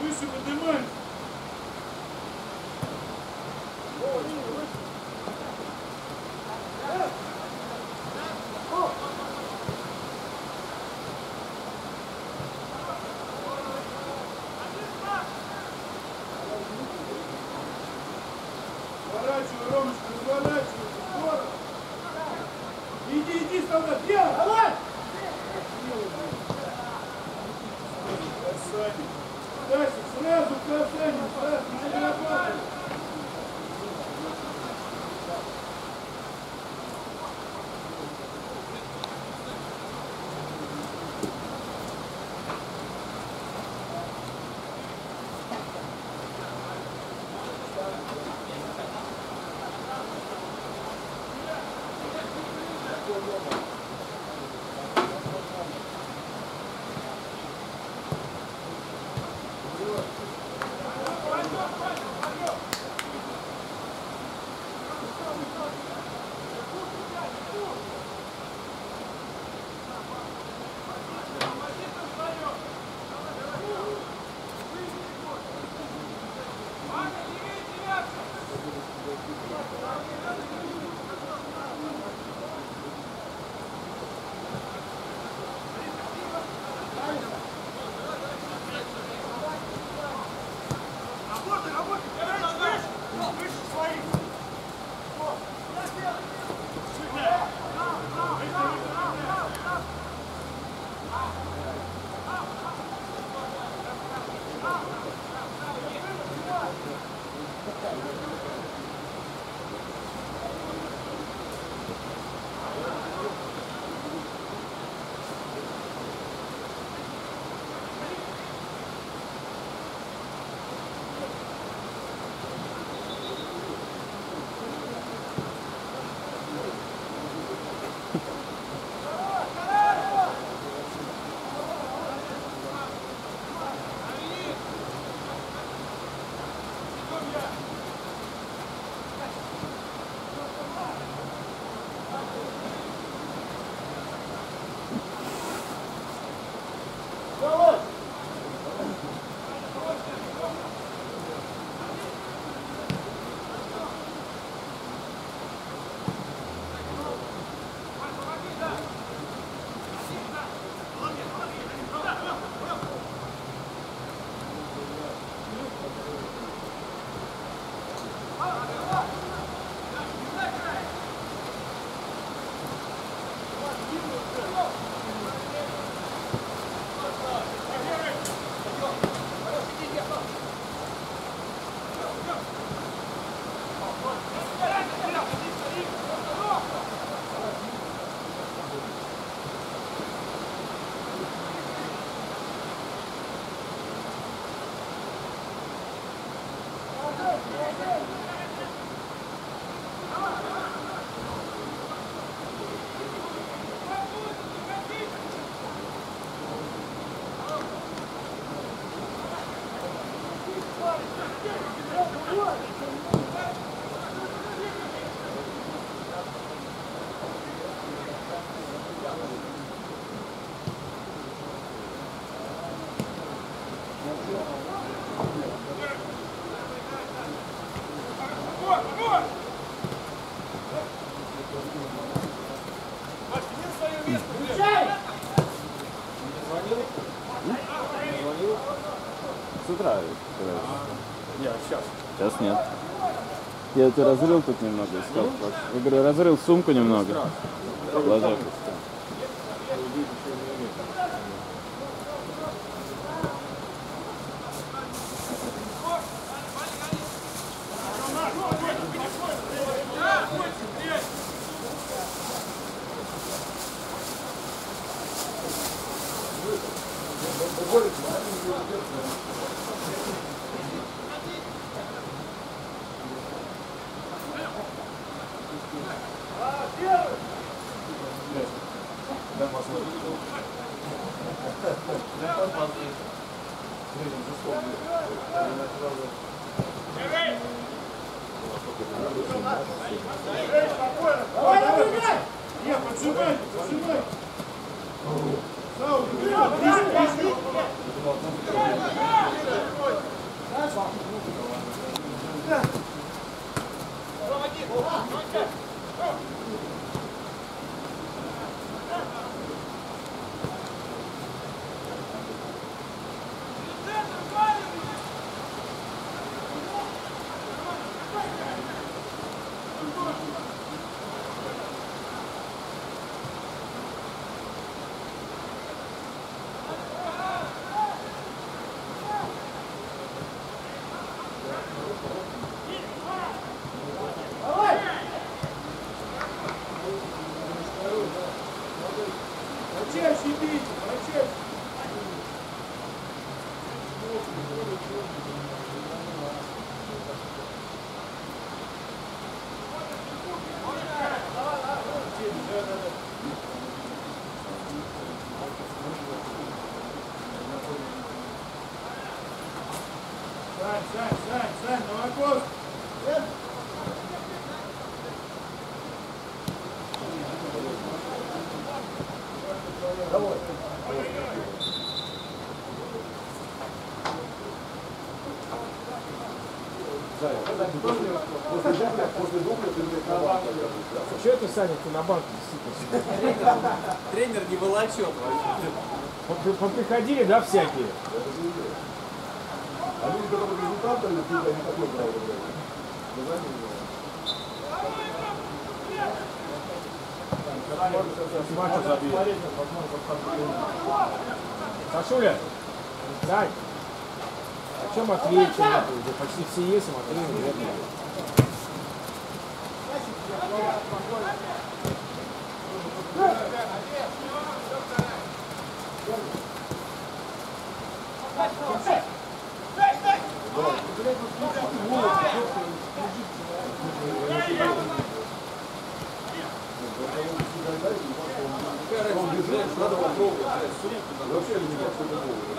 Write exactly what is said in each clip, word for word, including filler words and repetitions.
выше поднимаемся. Разворачивай, Ромочка, разворачивай. Здорово. Иди, иди, солдат, делай, давай! Красавец. Дальше, сразу касание, сразу, не работай. С утра. Нет, сейчас. Сейчас нет. Я это разрыл тут немного искал. Я говорю, разрыл сумку немного. Ложок. Давай, давай! Нет, поджимай, поджимай! Сау, ближе, ближе! Почаще бейте, почаще. Сань, Сань, Сань, Сань, Новаков. Давай. Что это, Саня, ты на банке действительно? Тренер не волочет вообще. Поприходили, да, всякие? А люди, которые результатами, ты не такой право. Сашуля, Сань, о чем ответил? Уже почти все есть, смотри, наверное. Надо попробовать. Вообще не знаю, что это было.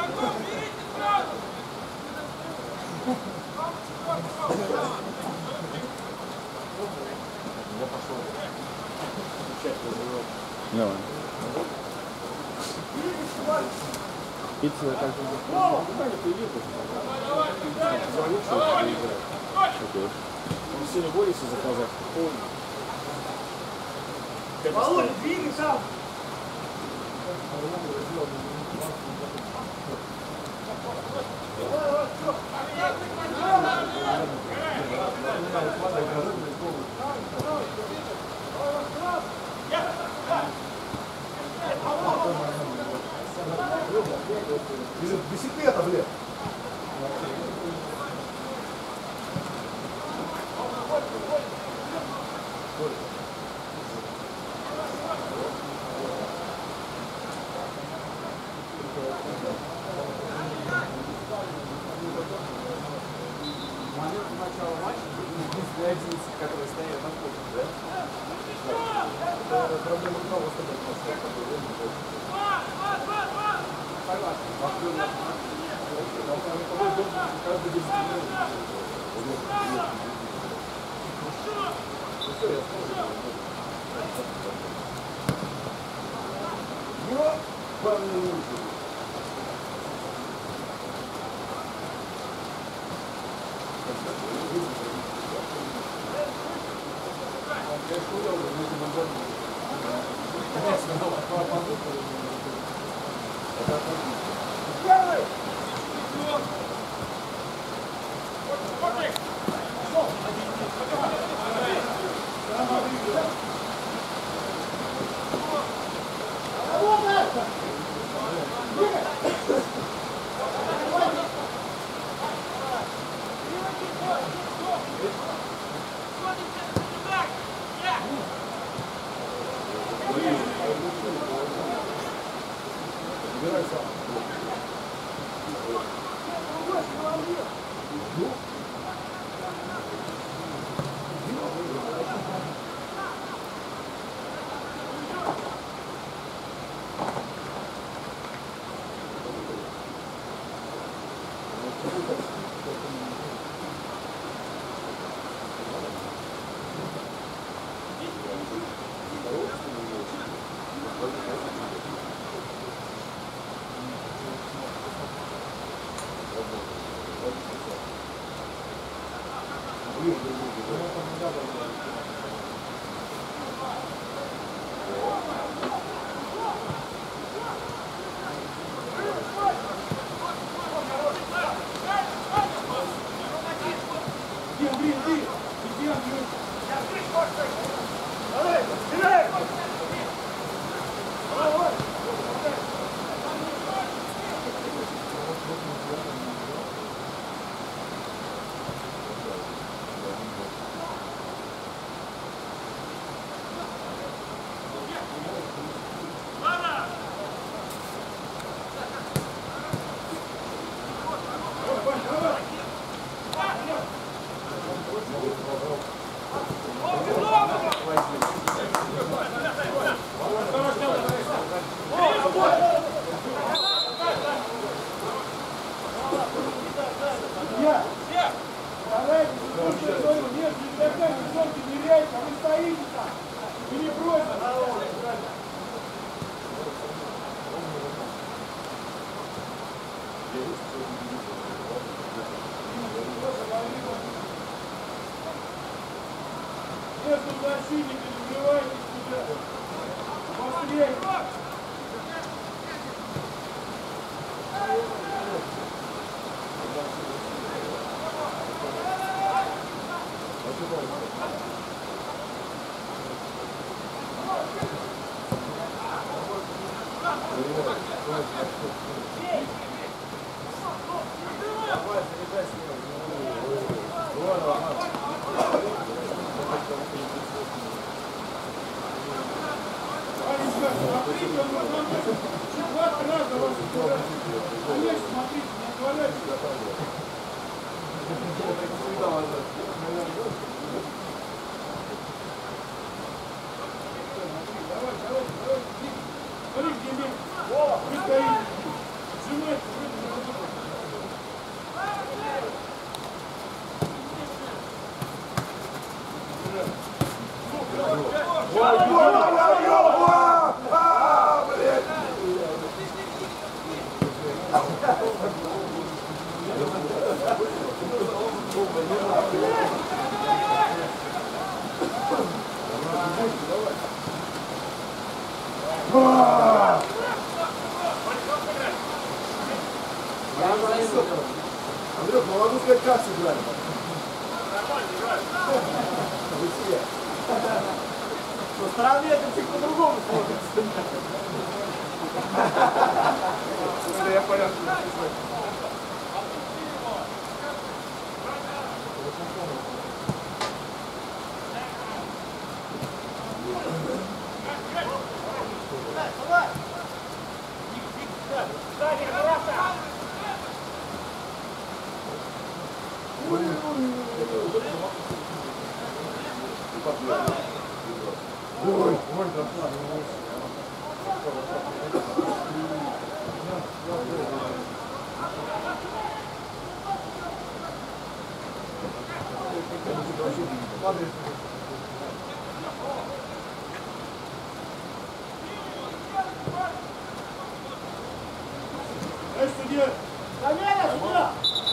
Я пошел. Давай. Пицца как же. Окей. Он сегодня Бориса заказать. Володя, двигай сам. Бисиклета, блядь. Момент начала матча, одиннадцать, которые стоят на поле, да? Это проблема того, что это согласен. Каждый день. Все, я его главное не учит. Thank you. Между защитниками врывайтесь сюда. Быстрее. Андрюх, могу сказать, как сыграли? Со стороны это чуть по-другому смотрится. Я понял. Ой, ой, да. Эй, судья! Замена сюда!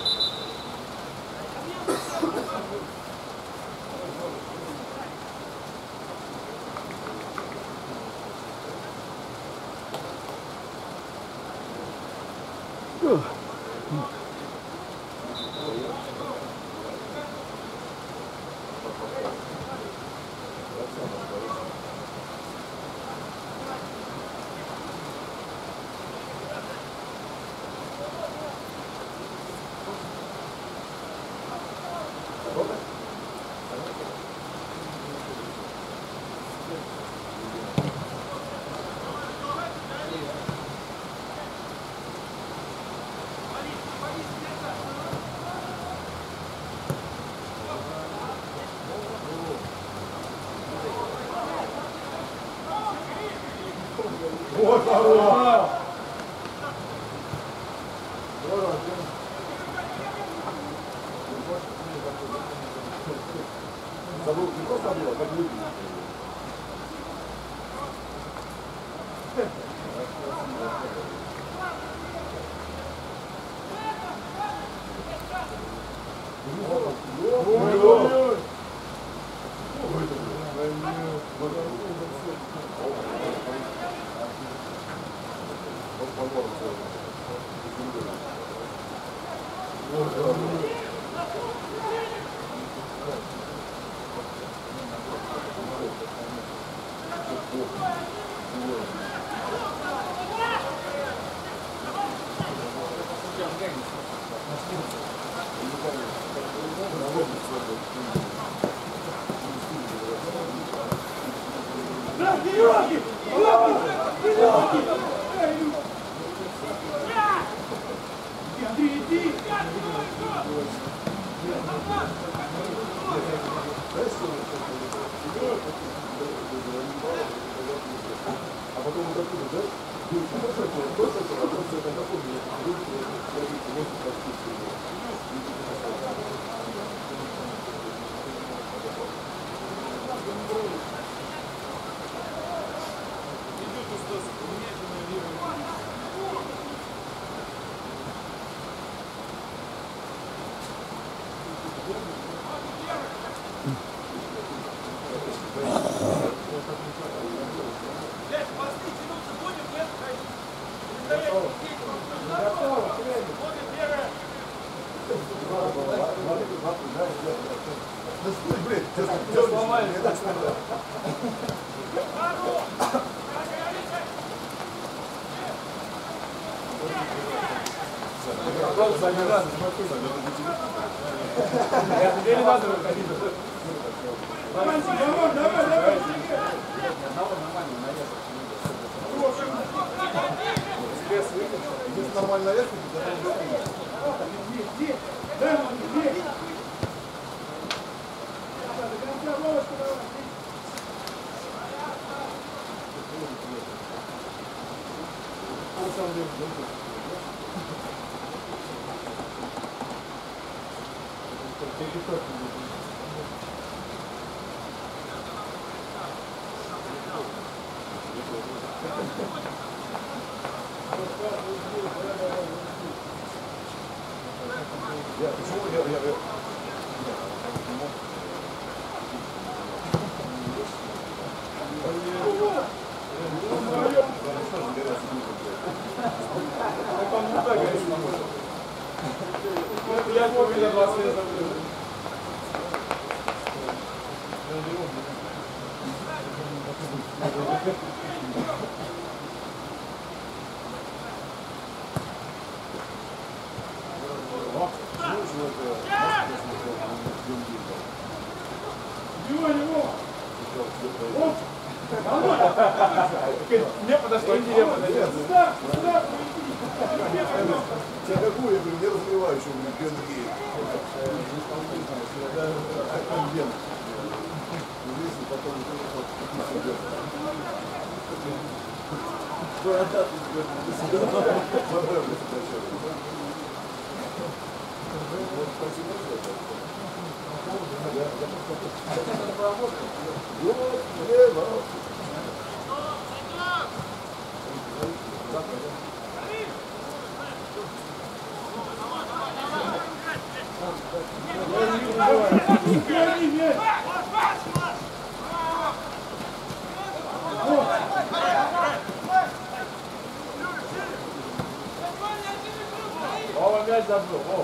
Вот здорово! Забыл, не просто было, как люди. Ой-ой-ой! Да, Георгий! Георгий! Георгий! Андрей, иди! А потом вот оттуда, да? Ну, просто это, просто это, просто это, какой мне, может подписывать. Все сломали. Я тебе не надо выходить. Давай, давай, давай. Если нормально резко, то это Иди, дай ему, иди. До конца ловушку давай. Я, почему я, я, я... Я помню, двадцать лет забыл. Его, его. Оп. Мне подошло, и тебе подойдет. Сюда, сюда. Тебя какую? Я говорю, не развивающую, говорю, Бенгей. Если потом Вова мяч забыл. О.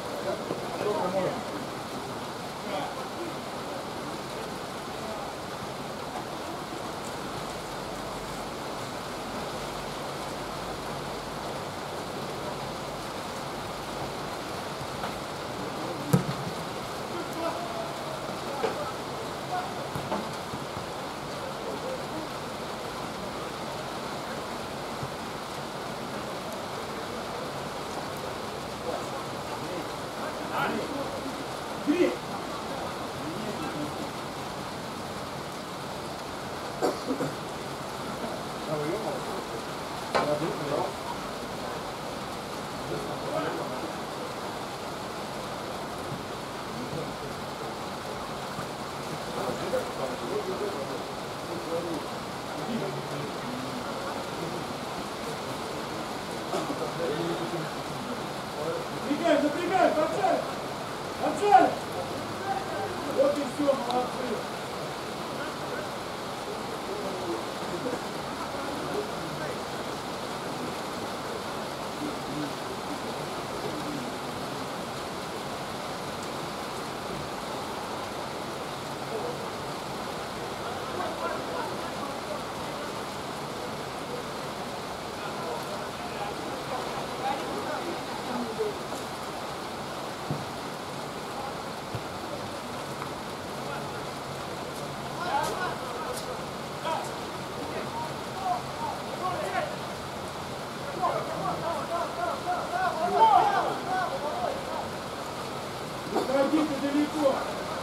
Бери. Запрягай, запрягай, подцель! Подцель! Вот и все, молодцы! Уходите далеко!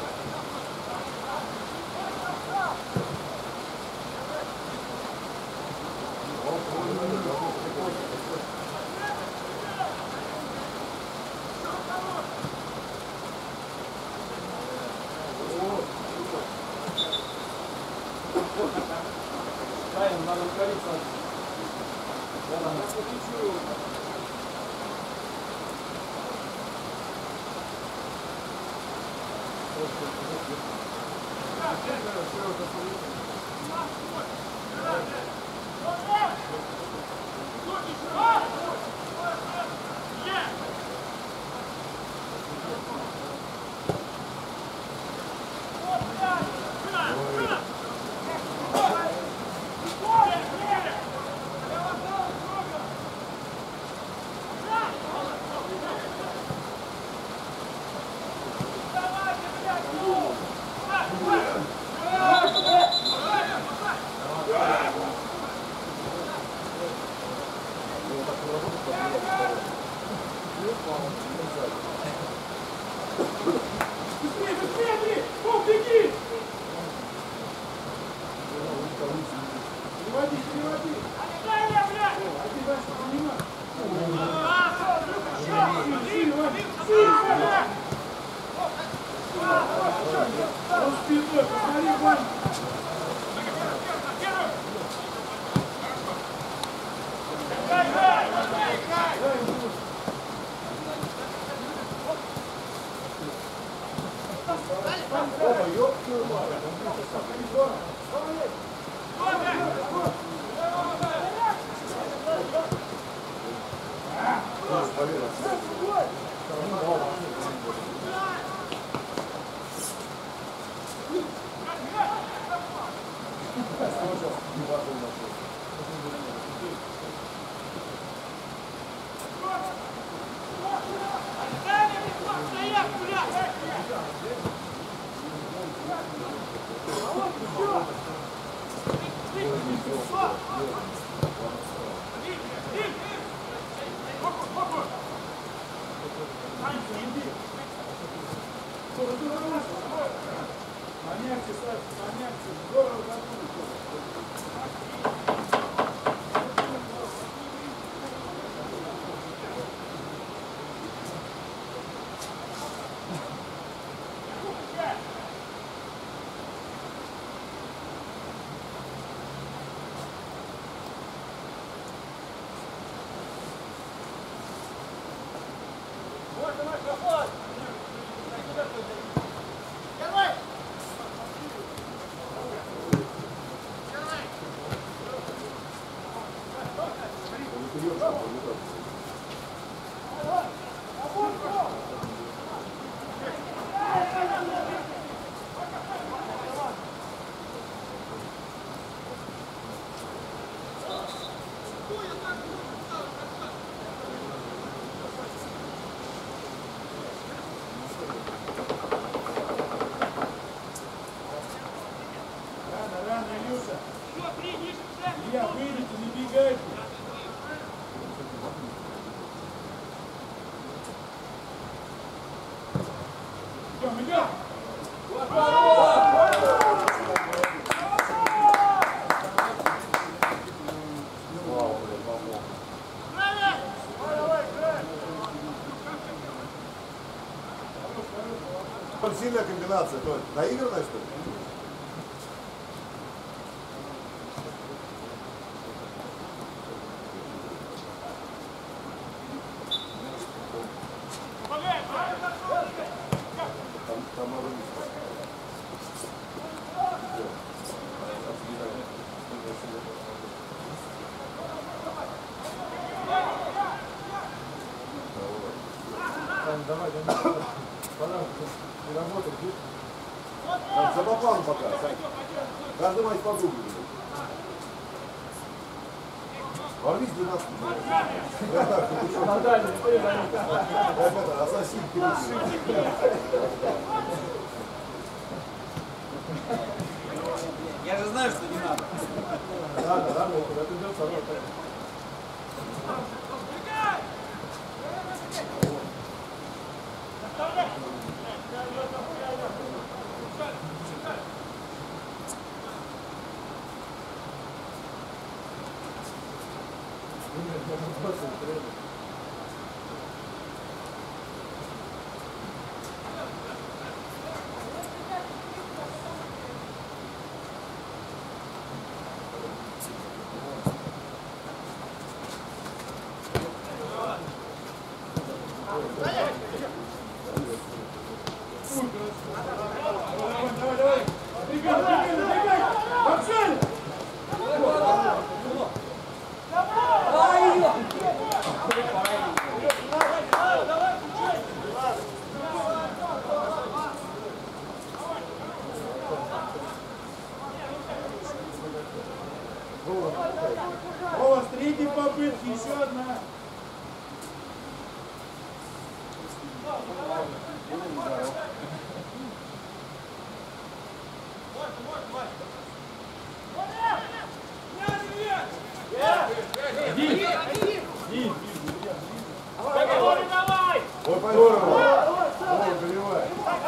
Правильно, надо ускориться. Оп! Быстрее, быстрее, Андрей! О, беги! Переводи, переводи! Один дальше, поднимай! Сильно, сильно! Он спиной, посмотри, Вань! Опа, ёб твою мать. Помягче, Саша, помягче, здорово забудешь. Илья, выйдите, не бегайте. Идем, идем. Сильная комбинация, то есть наигранная, что ли? Давай, давай. Пожалуйста, работай. Так, за попану пока, Сань. Каждый матч по кругу. Ворвись двенадцать. Как это, ассасин Крид. Я же знаю, что не надо. Надо, надо. Это идет второй. Давай, давай. Отбегай, отбегай, отбегай. Побежали. Вова, с третьей попытки, еще одна. Иди, иди, иди. Здорово. О, заливай.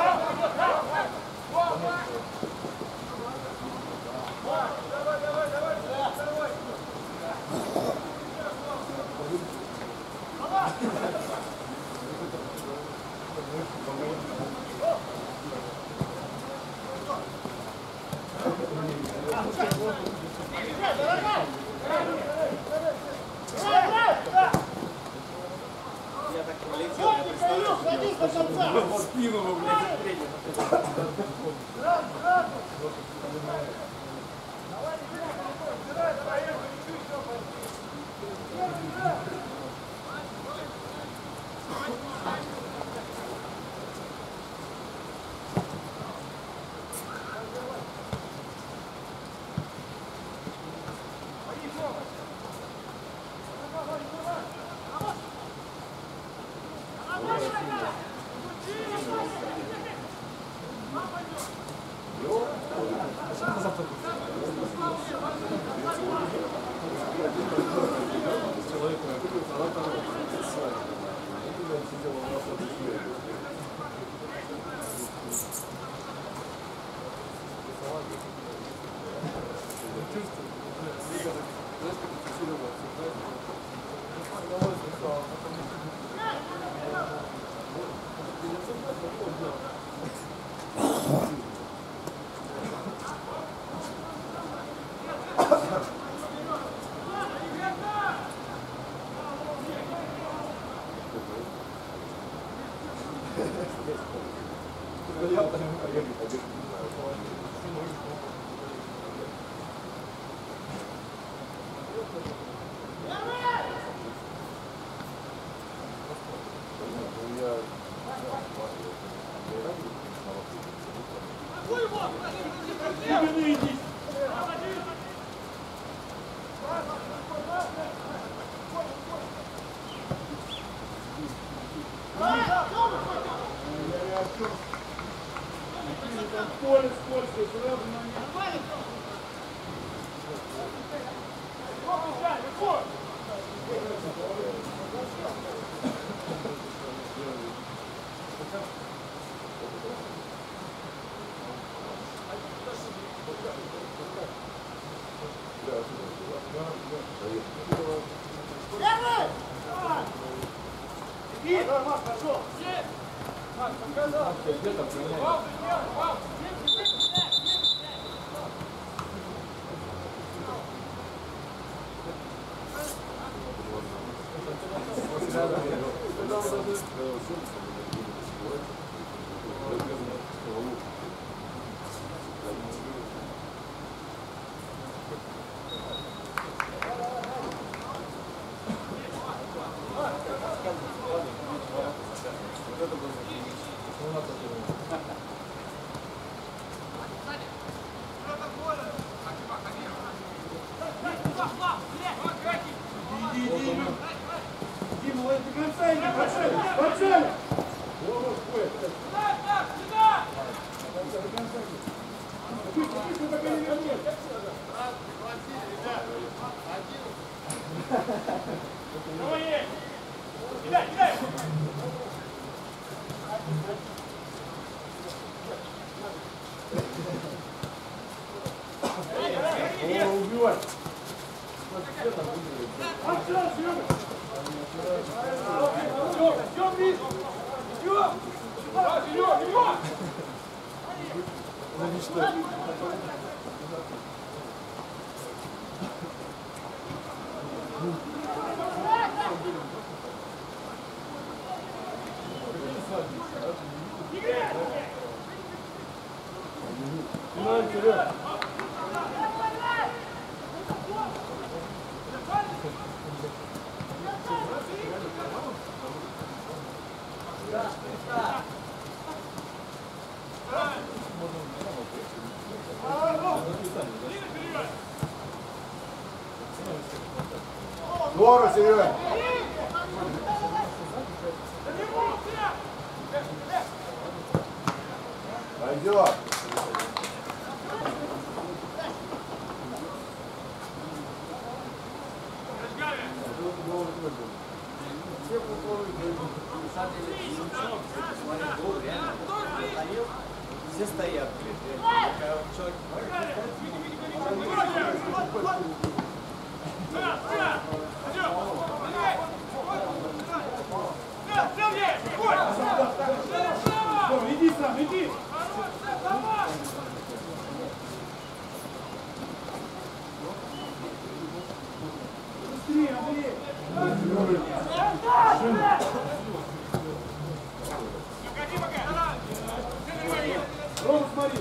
Я так полетел, я представляю, в спину его, блядь, встретил. Поле скользкое, сразу на них. Здорово, Серега! Пойдет! самом деле, смотри, гол реально стоял, все стоят, блин. Когда человек Иди сам, иди! Быстрее, Андрей! Рома, смотри!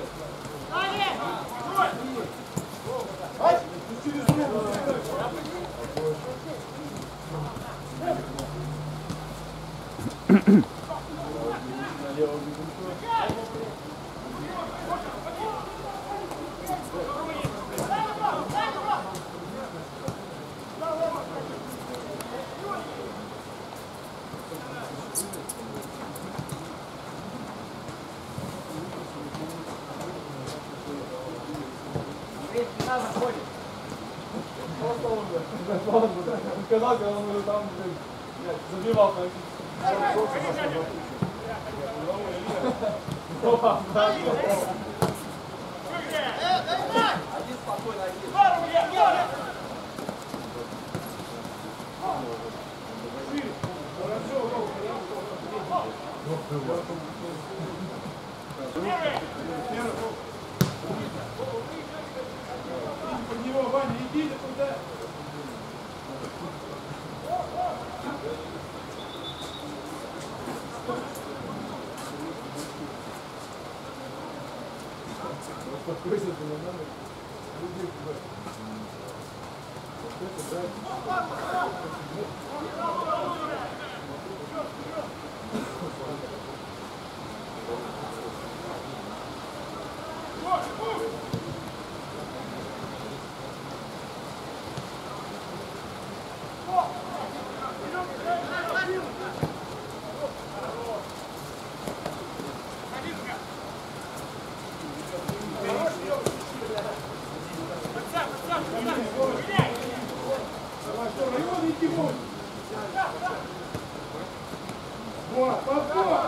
Через руку! Сказал, когда он уже там забивал. один спокойно, один. Под него, Ваня, иди туда! Вот, подбор!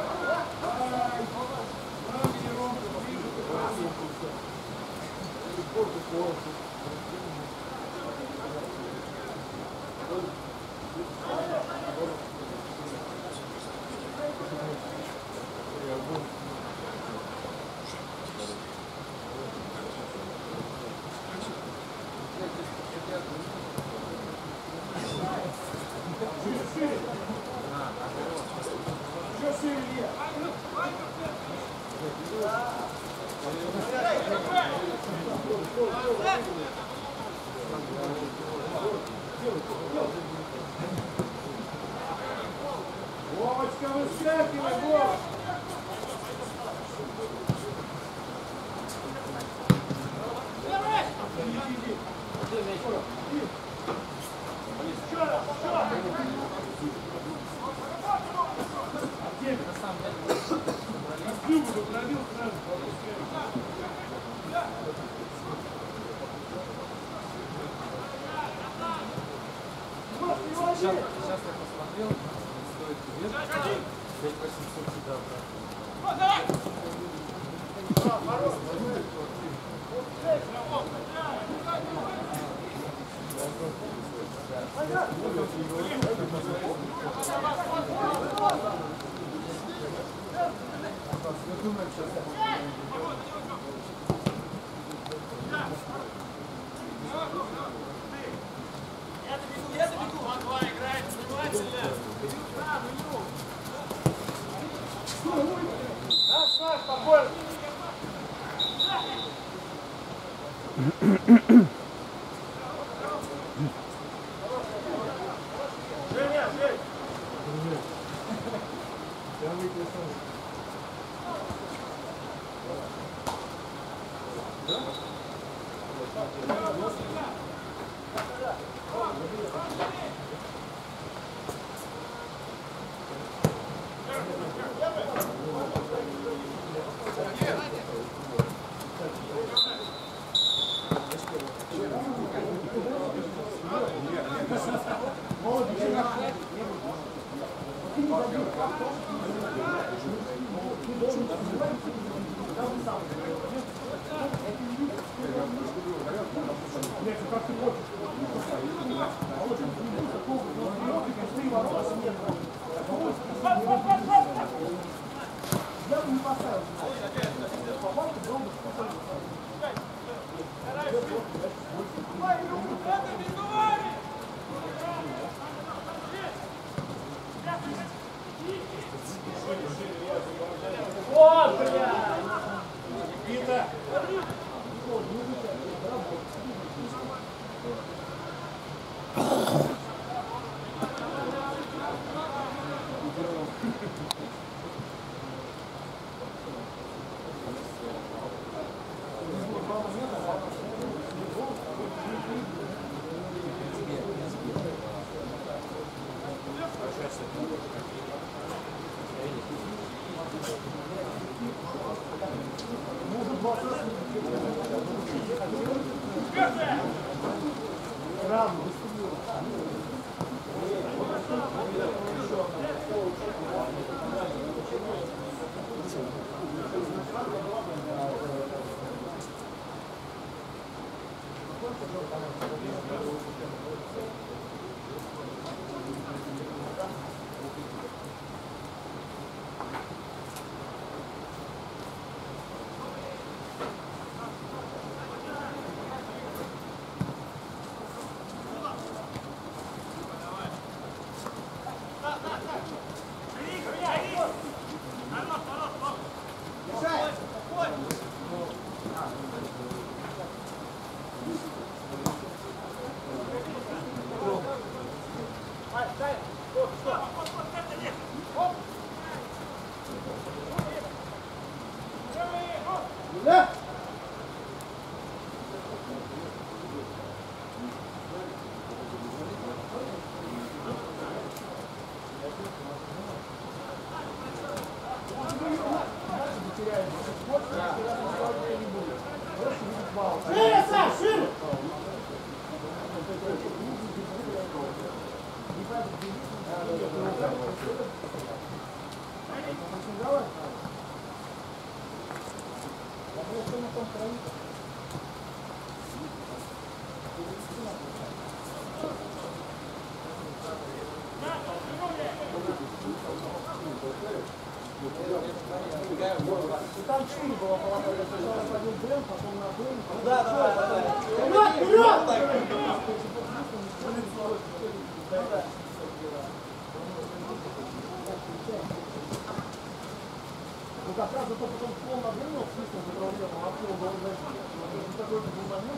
Вовочка, выскакивай, Вов! Сейчас, сейчас я посмотрел, стоит билет пять восемьсот сюда обратно. Вот, блядь! Никита! Там четыре было половина, сначала пойдем Брэм, потом на Брэм. Да, да, да, да. Вперед, вперед! Ну как раз зато потом пол на Брэм, в смысле, заправлял, а пол был зайти. Такой был момент,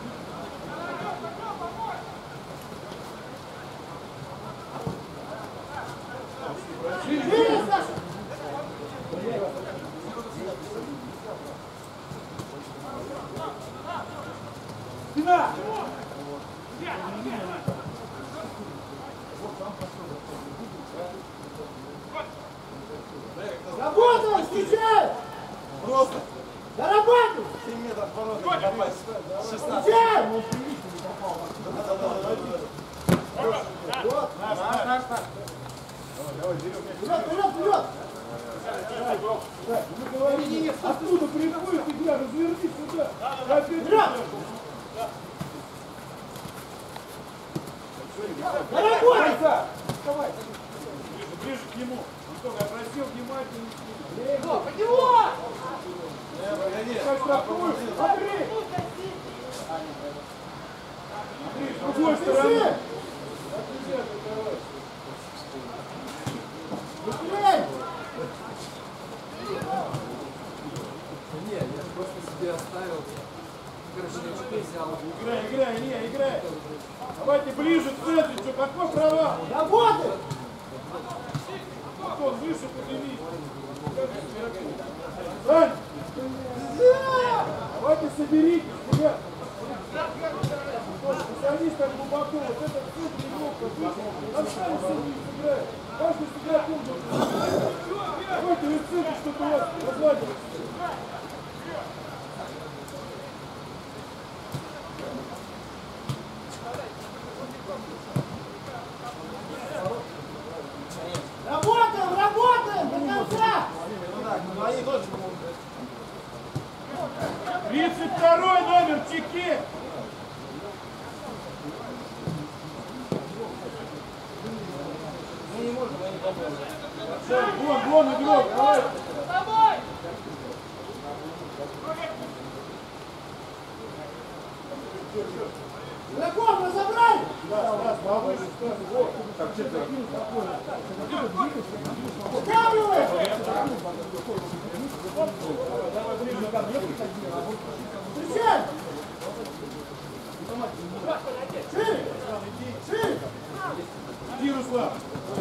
Живи, Саша! Спина! Работай, встречай! Просто Дорабатывай! три метра по ногам попасть. шестнадцать. Встречай! Вот, наш, наш, наш, наш. Вперед, вперед, вперед! Мы говорили, оттуда приходит игра, развернись сюда! Вперед! Дорогой! Вставай! Ближе, ближе к нему. Антон, я просил внимательно. Под него! Как штрафную? Андрей! Андрей, с другой стороны. Быстрей! Не, я же просто себе оставил. Короче, я что-то взял. Играй, играй, не, играй. Давайте ближе к центру, какой провал? Работай! Антон, выше поднимись. Сань! Давайте соберитесь, ребят. Садись так глубоко, вот это все тренировка. Там сами садись, играй. Каждый сыграть должен. Давайте вы центр, чтобы у вас разладилось. Работай! Вон, вон, игрок, давай! Игроков разобрали! Да, да, повыше, вот. Так, четверо. Вытягивай! Встречай! Шире! Шире! Иди, Руслан.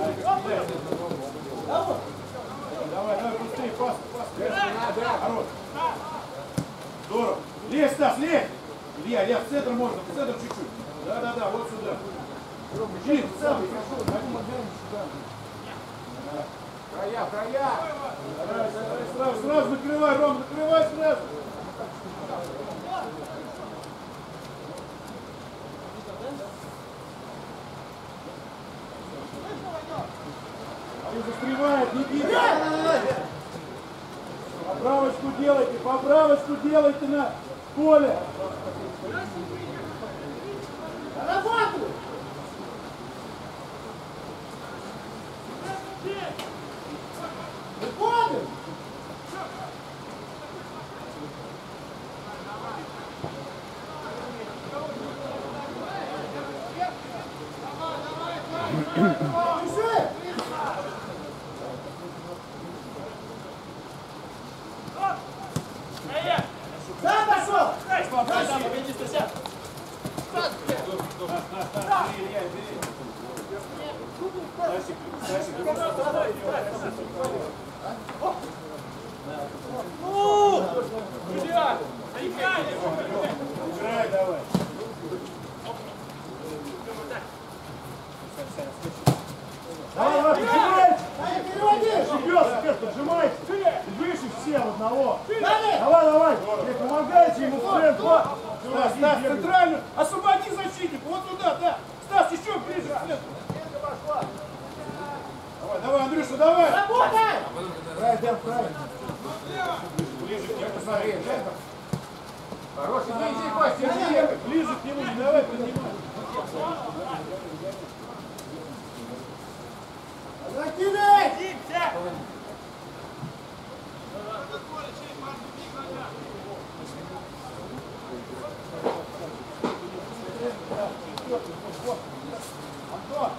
Давай! Давай, давай, быстрее, пас, пас. Хорош. Здорово. Лезь, Стас, лезь. Илья, Илья, в центр можно, в центр чуть-чуть. Да, да, да, вот сюда. Жить, в центр. Края, края! Давай, давай, сразу, сразу накрывай, Ром, накрывай сразу. Он застревает, Никита. Поправочку делайте, поправочку делайте на поле. Работай! Выходим! Пиши! Да, пошел! Играй давай. Давай, давай, поджимайте. Дай, переводи! Ребят, ребят, поджимайте. И выше все в одного. Далее! Давай, давай. Не помогайте ему в центр. Стас, Стас, центральную. Освободи защитника. Вот туда, да. Стас, еще ближе к центру. Давай, давай, Андрюша, давай. Работай! Правильно, Дэн, правильно. Ближе к нему, смотри. Хороший, иди, иди, Костя, иди! Ближе к нему, не давай поднимай. Закидай! Антон.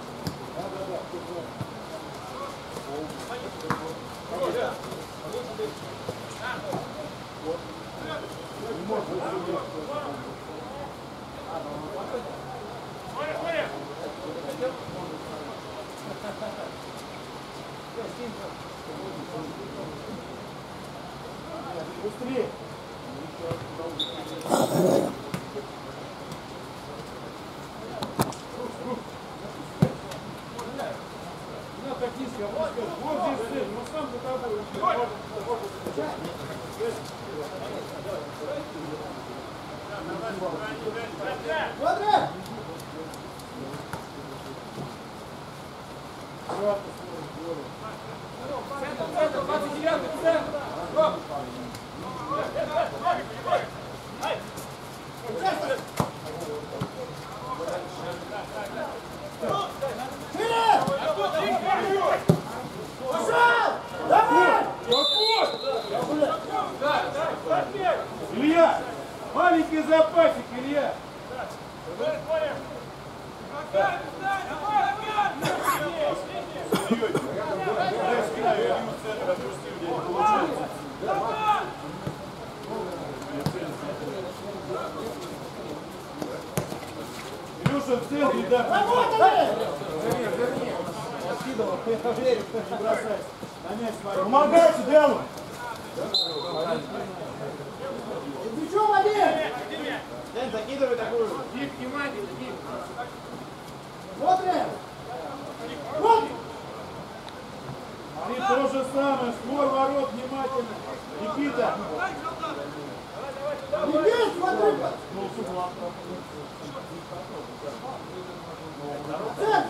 Быстрее. На, катись, опускай. Вот здесь цель, но сам за тобой. Смотри! Шире! Пошел! Давай! Илья! Маленький запасик, Илья! Илюша в центре, да. Работали! Скидывал, я верю, что не бросайся. На мяч смотри. Помогайте, Дэну! Плечо води! Дэн, закидывай такую. Дик, внимание, Дик. Смотри! Вот! Ты то же самое, створ ворот, внимательно. Никита. Иди, смотри! Центр!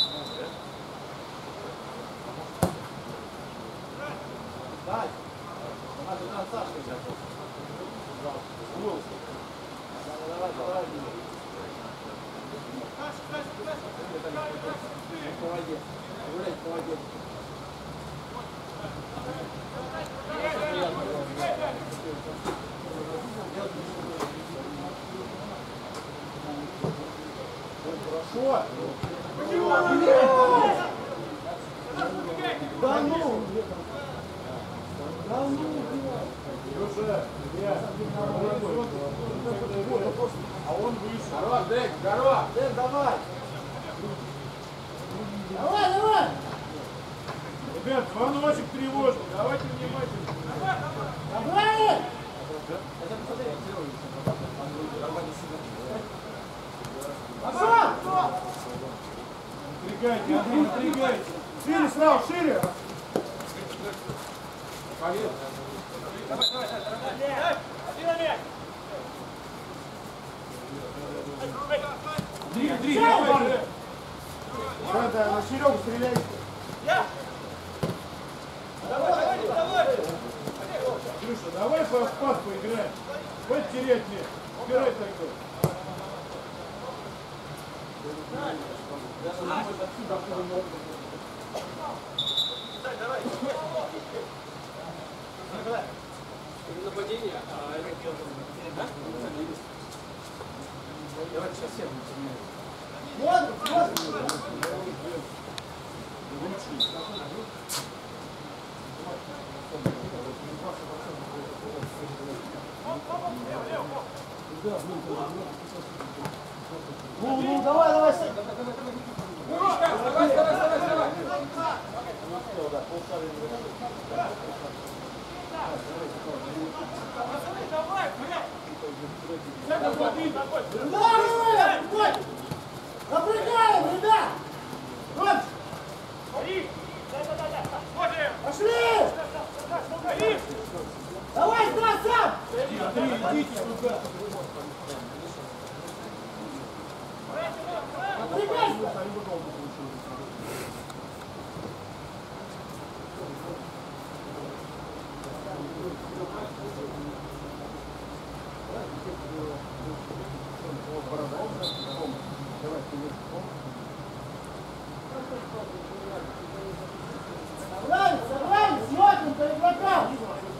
Дай. А, тут нам Сашка взял. Давай, давай. По воде. Хорошо. Да ну! Да ну! Уже, я. А он выше. Здорово, Дек, здорово. Дэн, давай! Давай, давай! Ребят, звоночек тревожный. Давайте внимательно. Давай! Пошел! Напрягайте, Андрей, напрягайте. Шире сразу, шире. Павел. Андрей, Андрей, давай. Да, на Серегу стреляй. Илюша, давай по спад поиграем. Хватит терять мне. Убирай такой. Нападение, а это да? Давайте сейчас всем. Вот, вот! Ну, ну, давай, давай! Давай, давай, давай, давай. Давай, давай! Напрягаем, ребят! Вот! Пошли! Давай, да, сам! Андрей, идите сюда. Напрягайся! Собрались, собрались, смотрим по игрокам!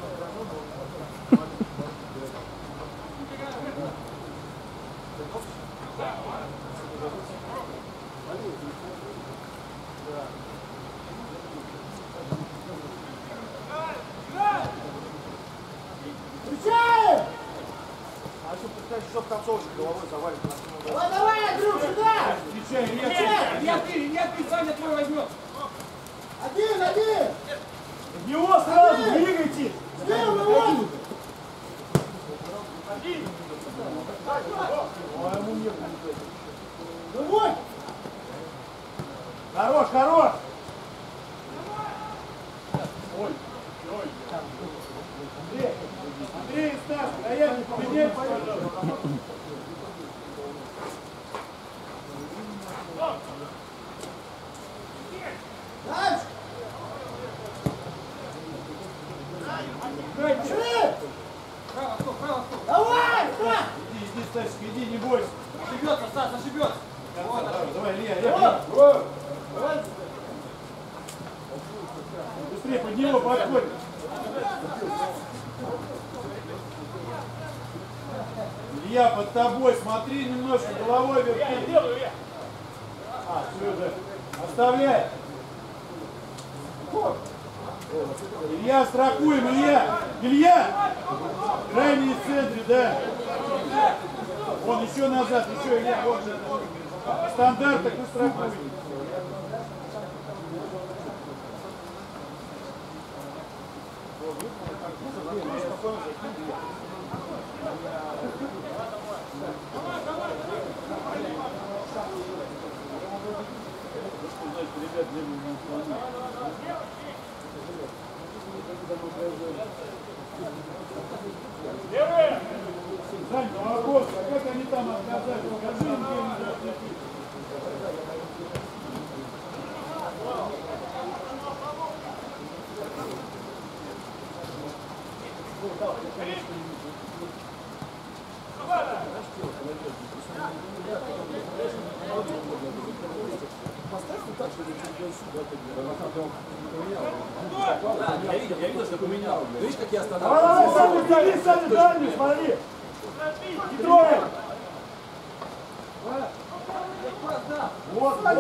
Встречаем! А что, представь, что в концовочку головой завалит. Давай, давай, Андрюх, сюда! Встречай, резко. Встречай! Я ты, я ты, Саня твой возьмет. Один, один! В него сразу двигайте. Слева, вывод! Вывод! Хорош, хорош. Ой, ой. Андрей, Андрей и Стас, стоять, поменяйте, пожалуйста. Дальше! Пошли! Право, стоп, право, стоп. Давай, Стас! Иди, иди, Стасик, иди, не бойся. Ошибется, Стас, ошибется. Давай, давай, Илья, Илья. Давай! Быстрее, под него подходит. Илья, под тобой, смотри немножко, головой верти. А, все, да. Оставляй. Илья, страхуем, Илья. Илья! Крайний в центре, да. Вон, еще назад, еще, Илья, вот же. Стандарт, так и страхуем. Сань, вопрос, а как они там отказали? Скажи им, где они запретили. поставь вот так, чтобы чемпион сюда. Я видел, я видел, что поменял. Видишь, как я Давай, давай, останавливаюсь? Саня, иди, Саня, дальний, смотри. Не трогай. Вот, вот.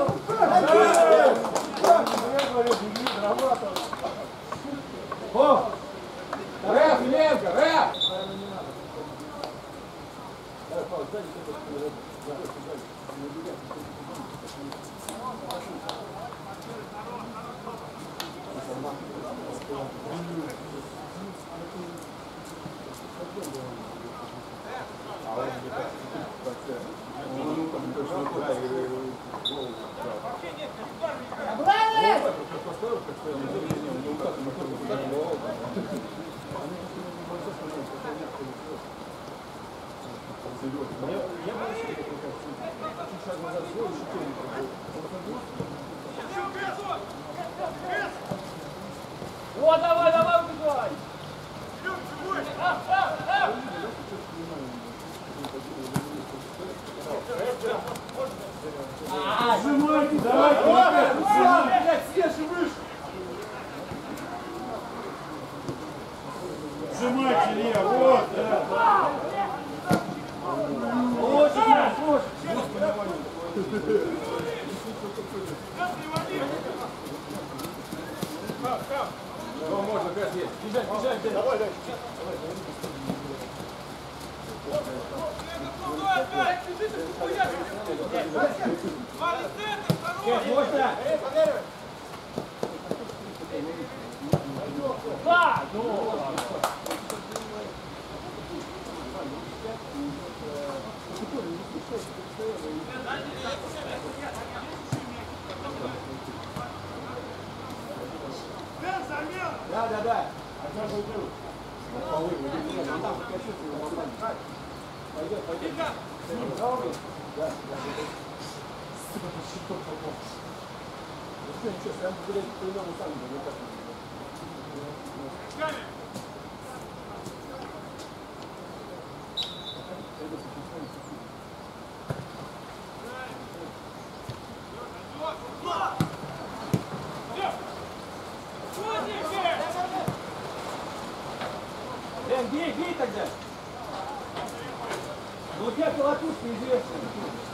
О! Рэп, Ленка, рэп! О, давай, давай, убегай! Сжимайте, давай, давай, блядь, съешь и выше. Сжимайте, Илья, вот, да. Очень, очень. Ну, можно, пять есть. Бежать, бежать, бежать. Давай, дальше. Да, ну! Да, да, да. Пойдет, пойдет. Да. Ну что, ничего, прям погулять по-иному сами, не так. Дэн, бей, бей тогда. Ну у тебя колотушка известная.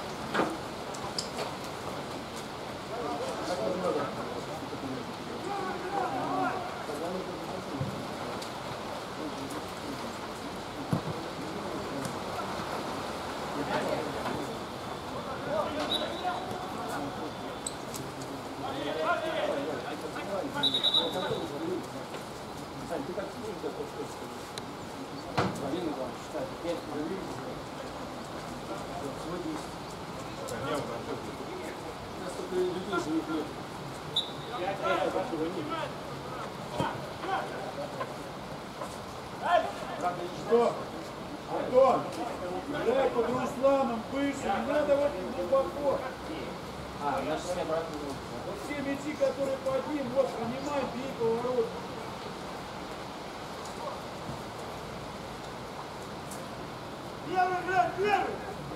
Что? Антон, дай под Русланом выше, не надо вот глубоко. А, наши все обратно. Вот все мячи, которые по один, вот, принимай, бей поворот. Первый, блядь, первый!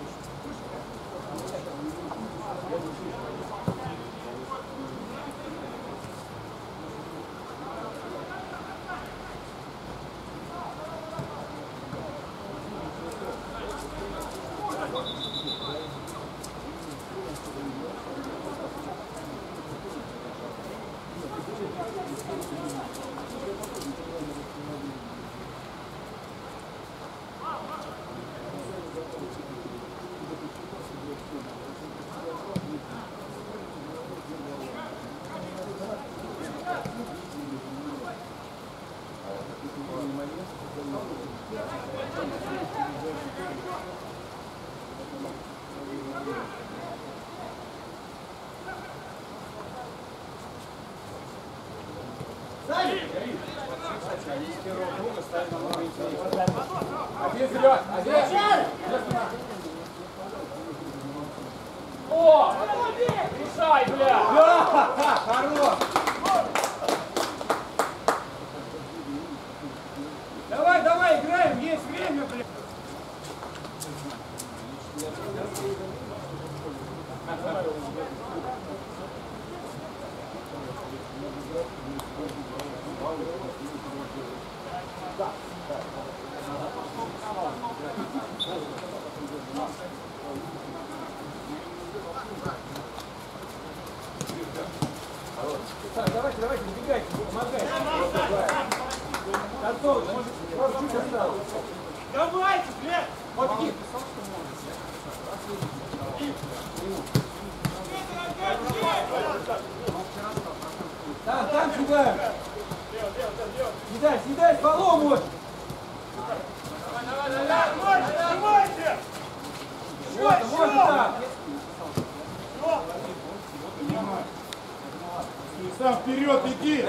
Один вперед, один! О! Решай, бля! Хорош! Давай, давай, играем, есть время, блядь. Так, давайте, давайте, убегайте, помогайте. Готовы, может, чуть осталось. Давайте, блядь! Вот иди. Там, там сюда. Седай, седай, с полом может. Вот, вот так. Сам вперед иди!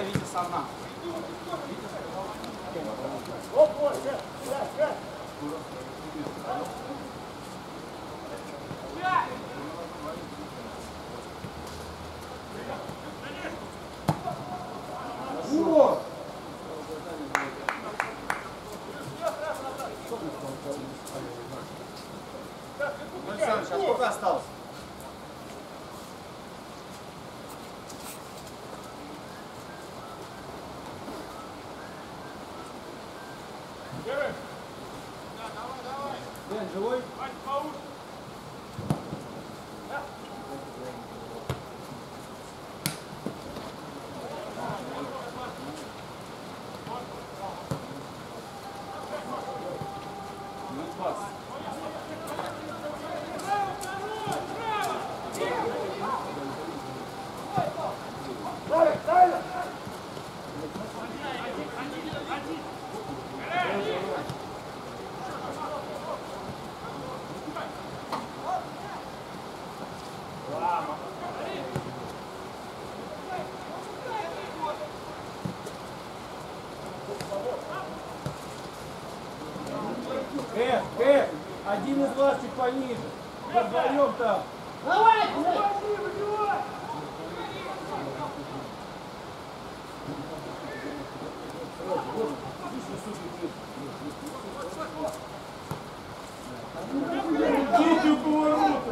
Вот. Александр, а сколько осталось? Дэн, живой? Кэп, Кэп, один из вас чуть пониже. Вдвоем там. Давай! Идите у поворота!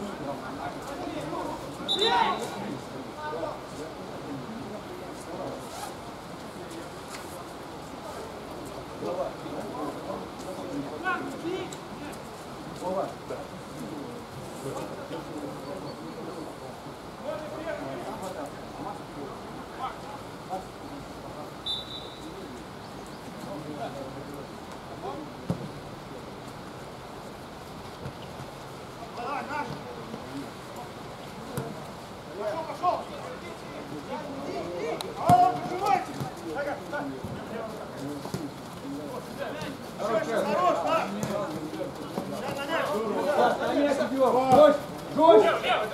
Жёстче, жёстче.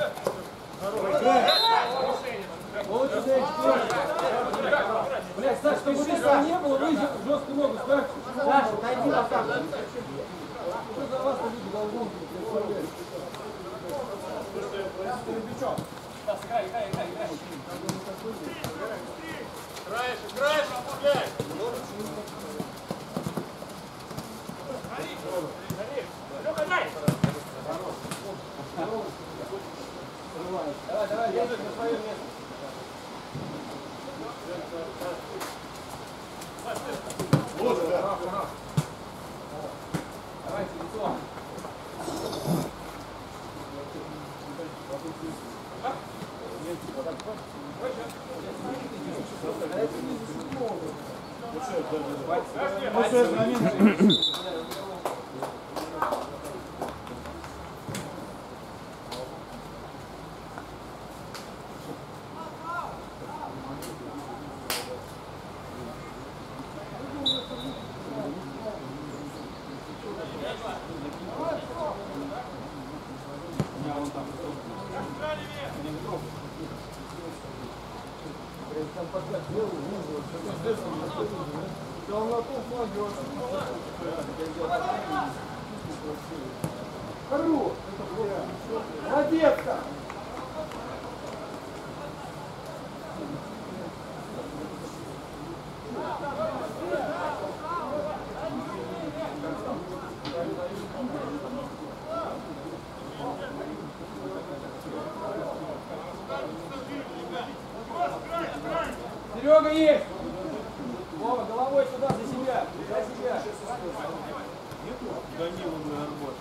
Вот сюда и блядь, Саш, чтобы этого не было, вы жестко ногу ставьте. Саша, дойди на там. Что за вас люди голову представляют? Играешь, играешь, блядь! Давай, давай, держи на свое место. Вот, да. Давайте, лицо. Вот этот момент. Хорош! Молодец-то! Серега есть! Вова, головой сюда, за себя, за себя. Данила на арбат.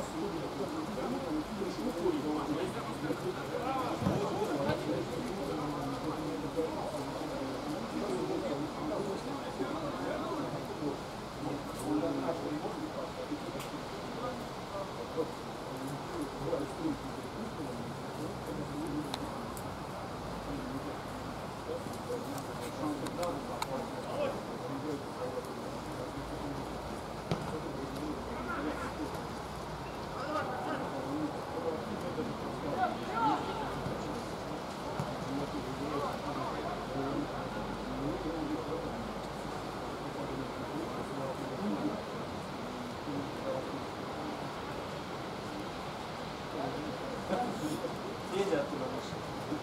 Федя оттуда вышел.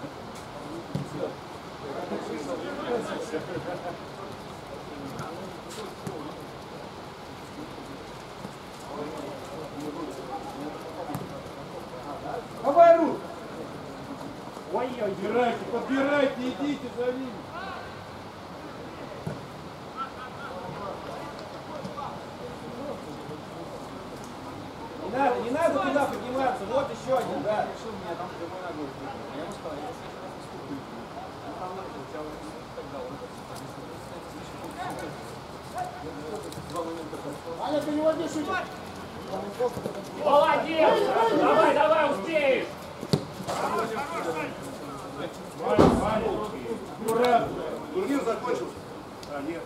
Давай руку. Ой-ой, подбирайте, подбирайте, идите за ними. Не надо, не надо туда подниматься. Вот еще один, да. Решил меня там прямой ногой. Я ему сказал, я следующий раз уступлю. Он там начал, тебя уже тогда он два момента. Аня, переводи шутер. Молодец! Давай, давай, успеешь! Ваня, Ваня, аккуратно. Турнир закончился. А, нет.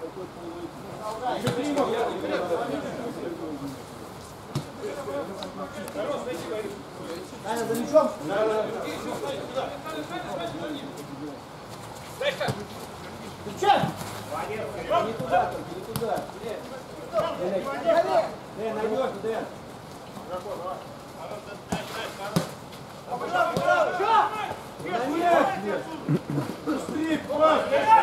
Аня, за мячом. Мячом. Не туда только, не туда. Дэн, Дэн, найдешь, Дэн. На мяч! Быстрее, пас!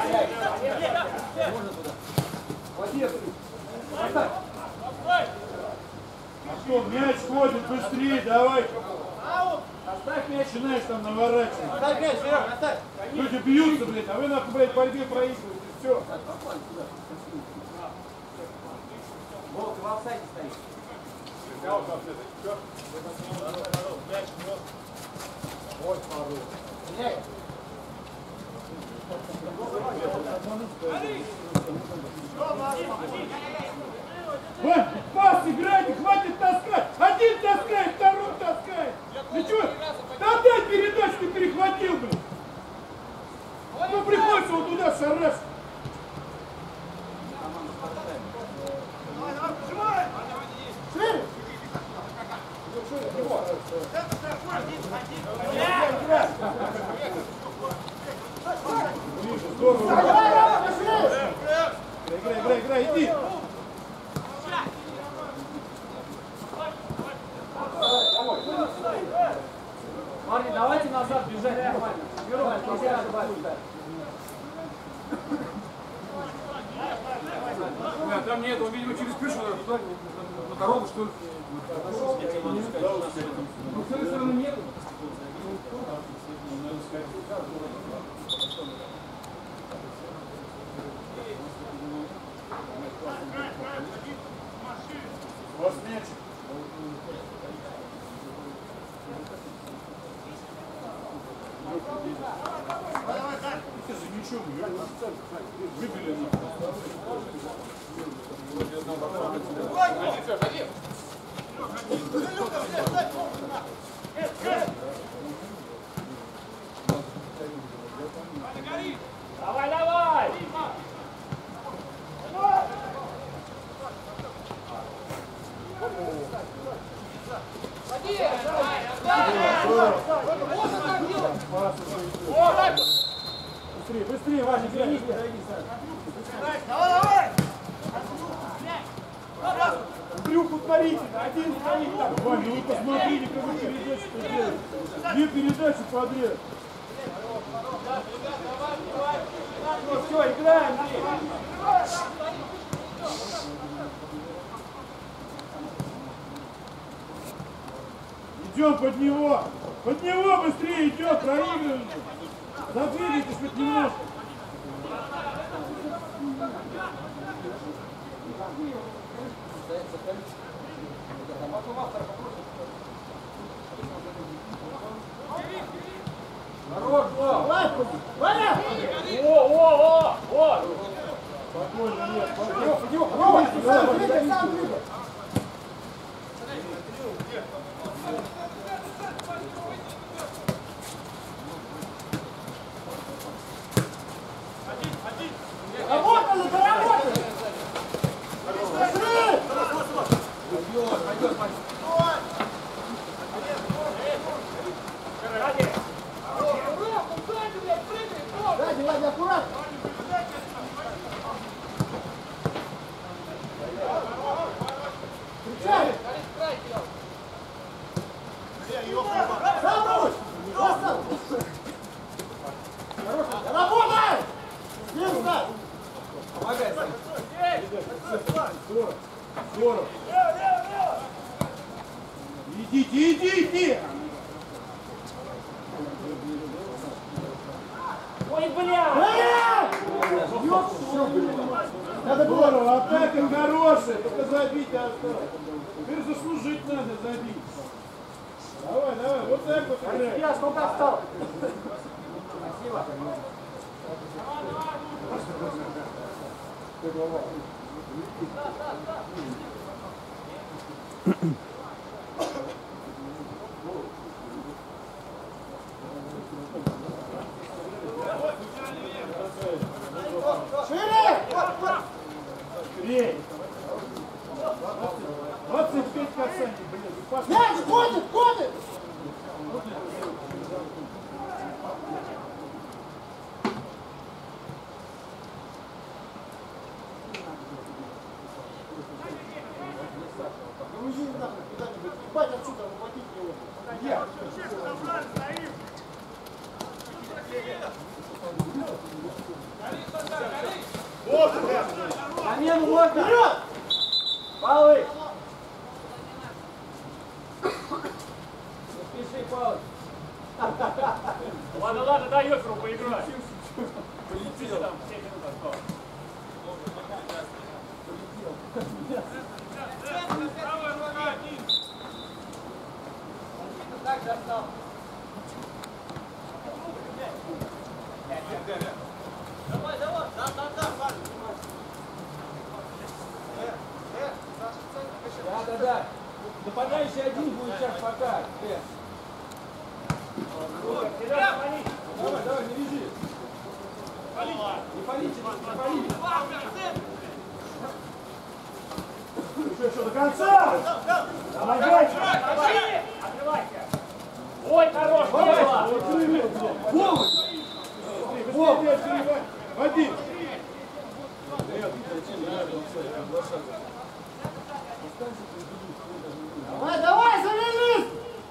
Молодец! Поставь! Антон, мяч ходит, быстрее, давай. Оставь мяч! Начинаешь там наворачивать. Оставь мяч, Серег, оставь! Люди бьются, блядь, а вы нахуй, блядь, в борьбе проигрываете. Все. Волк, в офсайде стоит. Меняй! Вань, пас играйте, хватит таскать. Один таскает, второй таскает. Ты что? Да дай передачу, ты перехватил, блядь. Ну приходится вот туда шарашить. Шире. Ближе, здорово. Давай, Рома, пошли. Играй, играй, играй, иди. Парни, давайте назад бежать нормально. Нормально, нельзя ошибаться. Да, там нет, он, видимо, через крышу туда, на дорогу, что ли. Ну, с этой стороны нету. Вот мяч. Ты за мячом, выбили Давай, давай! Быстрее, быстрее, Ваня, играй. Брюху творите, один стоит там. Ваня, ну вы посмотрите, как вы передачу делаете. Две передачи подряд. Ну, все, играем, Андрей. Идем под него. Под него быстрее идем, проигрываем. Задвигайтесь хоть немножко. больно, нет. Иди, Рома, сам двигай, сам двигай. Работали, доработали! Пошли! Сзади, Вадя, аккуратно! Кричали! Сам русь! Работай! Слева, ставь! Помогай, Сань. Здорово. Здорово. Идите, идите! Ой, бля! Надо было, атака хорошая, только забить осталось. Теперь заслужить надо, забить. Давай, давай, вот так вот играй. Я сколько осталось? Спасибо. Шире! Скорее. двадцать пять касаний, блин. Пас. Мяч, ходит, ходит! Ну уйди нахуй куда-нибудь, ебать отсюда, выпадить его. Я. Вот, блядь. Замену можно. Вперед! Павлы. Не спеши, Павлы. Ладно, ладно, дай Йоферу поиграть. Полетел. Там семь минут осталось. Так достал. Давай, давай, да, да, да, парень. Да, да, да. Нападающий один будет сейчас пока. Э. Давай, давай, не вези. Не палите, не палите. Еще, еще до конца. Помогайте. Открывайся! Ой, хорош! Вова! Вова! Вадим! Давай, давай, завяжись!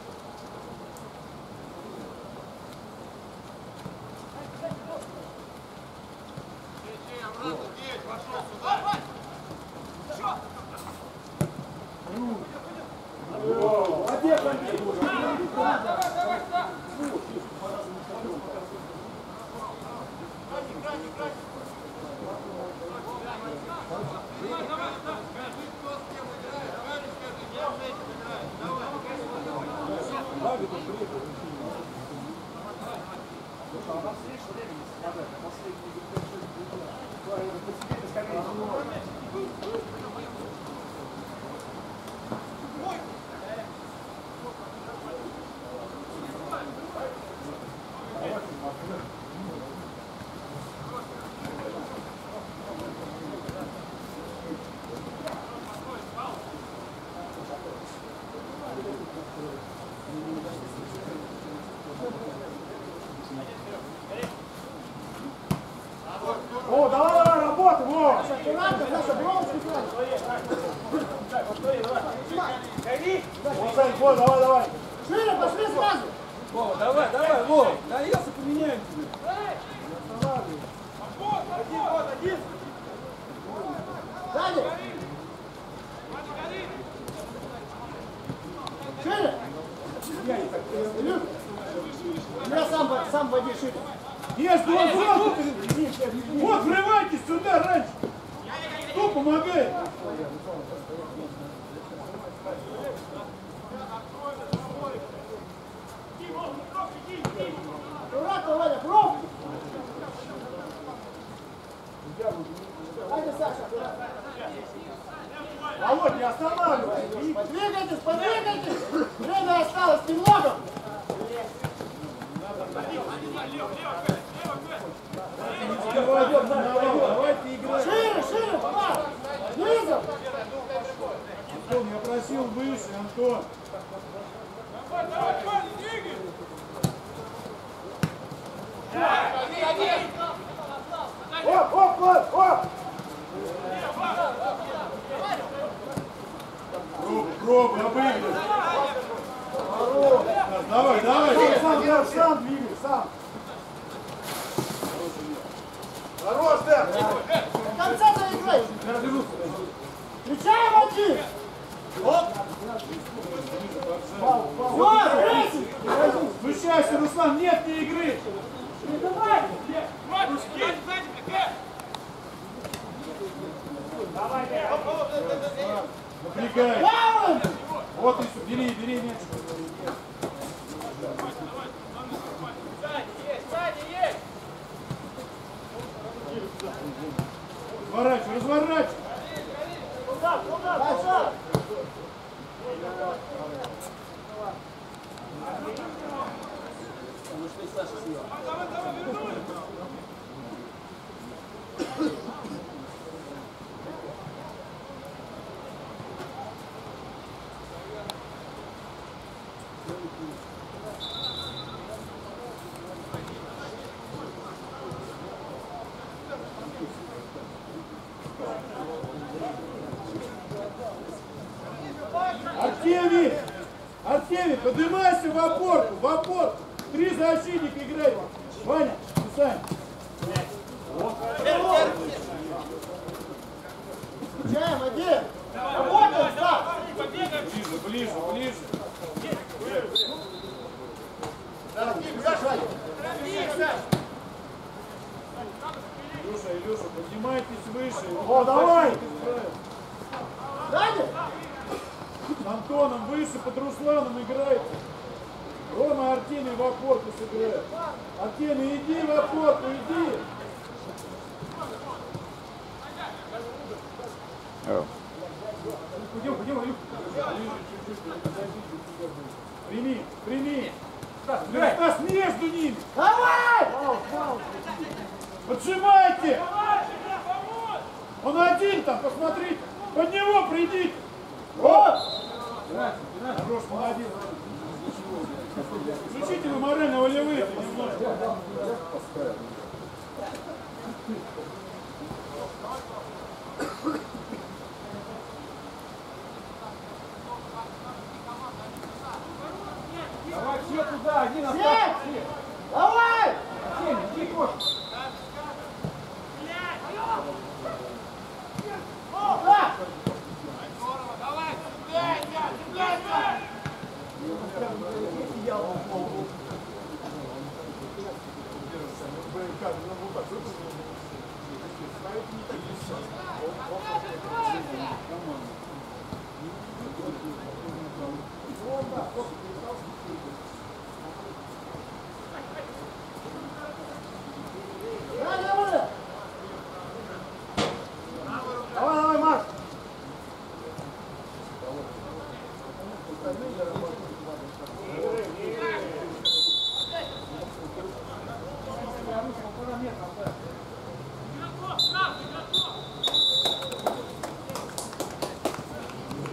Молодец, Андрей! О, давай, давай, работай, Вова! Аккуратно, Саша, бровочку сюда. Вот, Сань, вот, давай, давай! Шире, пошли сразу. Вова, давай, давай, Вова. Наелся, поменяем тебе. Сзади. Шире. Илюш, я сам, сам води шире. Есть, ну он сразу перед- Вот, врывайтесь сюда раньше! Кто помогает? Аккуратно, Ваня, пробки. Давайте, Саша. Володь, не останавливайся. Подвигайтесь, подвигайтесь. Время осталось немного. Давайте играть. Шире, шире, папа. Низом. Антон, я просил выше, Антон. Оп, оп, оп, оп. Пробуй, пробуй, обыгрывай. Давай, давай. Сам, сам, сам двигай, сам. Хорош, да. До конца заиграй. Включаем один. Оп. Все, рейсинг. Включайся, Руслан, нет ни игры. Не давай. Напрягай. Правым. Вот и все, бери, бери мяч. Разворачивай, разворачивай. Саша. Артемий! Артемий, поднимайся в опорку, в опорку. Три защитника играй. Ваня, ты сам. Включаем один. Работаем, Стас. Ближе, ближе, ближе. Илюша, Илюша, поднимайтесь выше. О, давай. Сзади. С Антоном выше, под Русланом играйте. Рома, Артемий в опорку сыграет. Артемий, иди в опорку, иди. О. Пойдем, пойдем, Илюх. Прими, прими. Стас, между ними. Давай. Поджимайте. Он один там, посмотрите. Под него придите. Вот. Хорош, молодец. Включите вы морально-волевые немножко. Давай все туда, один Сеть. остался. Давай. Иди, Кош. Да. Давай, давай, Макс.